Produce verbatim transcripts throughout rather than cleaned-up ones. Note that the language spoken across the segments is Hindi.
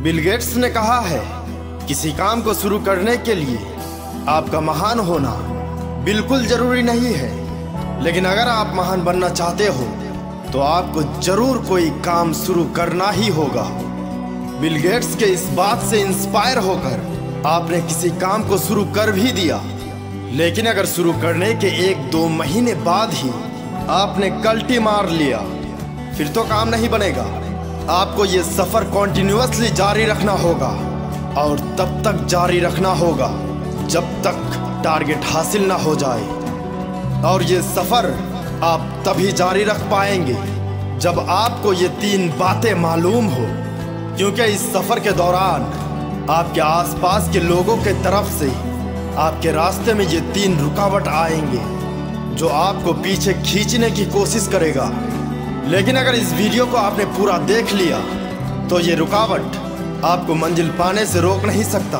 बिल गेट्स ने कहा है, किसी काम को शुरू करने के लिए आपका महान होना बिल्कुल जरूरी नहीं है, लेकिन अगर आप महान बनना चाहते हो तो आपको जरूर कोई काम शुरू करना ही होगा। बिल गेट्स के इस बात से इंस्पायर होकर आपने किसी काम को शुरू कर भी दिया, लेकिन अगर शुरू करने के एक दो महीने बाद ही आपने कल्टी मार लिया, फिर तो काम नहीं बनेगा। आपको ये सफर कॉन्टिन्यूअसली जारी रखना होगा और तब तक जारी रखना होगा जब तक टारगेट हासिल ना हो जाए। और ये सफर आप तभी जारी रख पाएंगे जब आपको ये तीन बातें मालूम हो, क्योंकि इस सफर के दौरान आपके आसपास के लोगों के तरफ से आपके रास्ते में ये तीन रुकावट आएंगे जो आपको पीछे खींचने की कोशिश करेगा। लेकिन अगर इस वीडियो को आपने पूरा देख लिया तो ये रुकावट आपको मंजिल पाने से रोक नहीं सकता।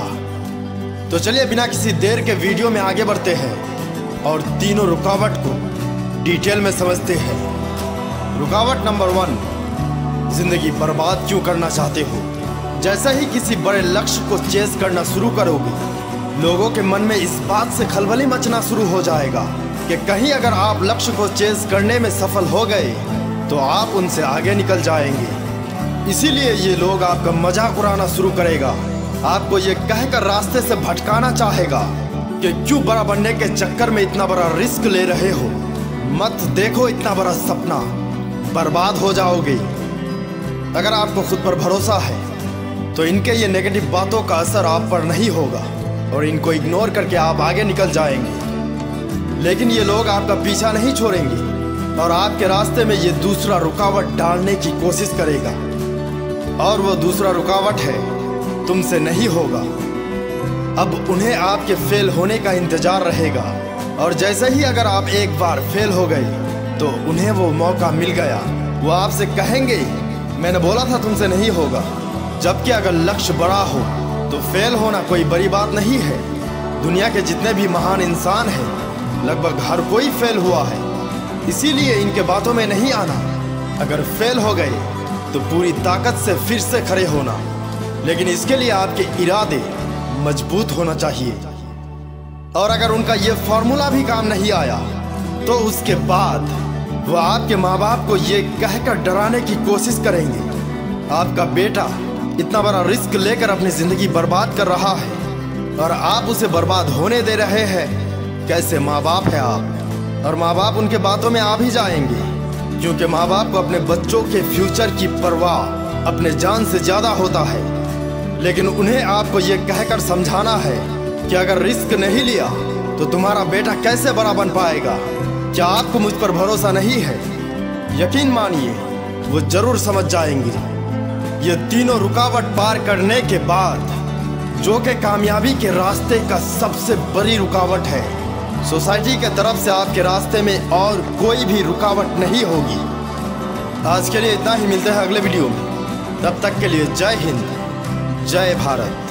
तो चलिए बिना किसी देर के वीडियो में आगे बढ़ते हैं और तीनों रुकावट को डिटेल में समझते हैं। रुकावट नंबर वन, जिंदगी बर्बाद क्यों करना चाहते हो। जैसे ही किसी बड़े लक्ष्य को चेस करना शुरू करोगे, लोगों के मन में इस बात से खलबली मचना शुरू हो जाएगा कि कहीं अगर आप लक्ष्य को चेस करने में सफल हो गए तो आप उनसे आगे निकल जाएंगे। इसीलिए ये लोग आपका मजाक उड़ाना शुरू करेगा, आपको ये कहकर रास्ते से भटकाना चाहेगा कि क्यों बड़ा बनने के चक्कर में इतना बड़ा रिस्क ले रहे हो, मत देखो इतना बड़ा सपना, बर्बाद हो जाओगे। अगर आपको खुद पर भरोसा है तो इनके ये नेगेटिव बातों का असर आप पर नहीं होगा और इनको इग्नोर करके आप आगे निकल जाएंगे। लेकिन ये लोग आपका पीछा नहीं छोड़ेंगे और आपके रास्ते में ये दूसरा रुकावट डालने की कोशिश करेगा, और वो दूसरा रुकावट है तुमसे नहीं होगा। अब उन्हें आपके फेल होने का इंतजार रहेगा, और जैसे ही अगर आप एक बार फेल हो गए तो उन्हें वो मौका मिल गया। वो आपसे कहेंगे मैंने बोला था तुमसे नहीं होगा। जबकि अगर लक्ष्य बड़ा हो तो फेल होना कोई बड़ी बात नहीं है। दुनिया के जितने भी महान इंसान हैं लगभग हर कोई फेल हुआ है, इसीलिए इनके बातों में नहीं आना। अगर फेल हो गए तो पूरी ताकत से फिर से खड़े होना, लेकिन इसके लिए आपके इरादे मजबूत होना चाहिए। और अगर उनका ये फॉर्मूला भी काम नहीं आया तो उसके बाद वो आपके माँ बाप को ये कहकर डराने की कोशिश करेंगे, आपका बेटा इतना बड़ा रिस्क लेकर अपनी जिंदगी बर्बाद कर रहा है और आप उसे बर्बाद होने दे रहे हैं। कैसे माँ बाप है आप। और माँ बाप उनके बातों में आ भी जाएंगे, क्योंकि माँ बाप को अपने बच्चों के फ्यूचर की परवाह अपने जान से ज्यादा होता है। लेकिन उन्हें आपको ये कहकर समझाना है कि अगर रिस्क नहीं लिया तो तुम्हारा बेटा कैसे बड़ा बन पाएगा। क्या आपको मुझ पर भरोसा नहीं है? यकीन मानिए वो जरूर समझ जाएंगे। ये तीनों रुकावट पार करने के बाद जो कि कामयाबी के रास्ते का सबसे बड़ी रुकावट है, सोसाइटी के तरफ से आपके रास्ते में और कोई भी रुकावट नहीं होगी। आज के लिए इतना ही, मिलते हैं अगले वीडियो में। तब तक के लिए जय हिंद, जय भारत।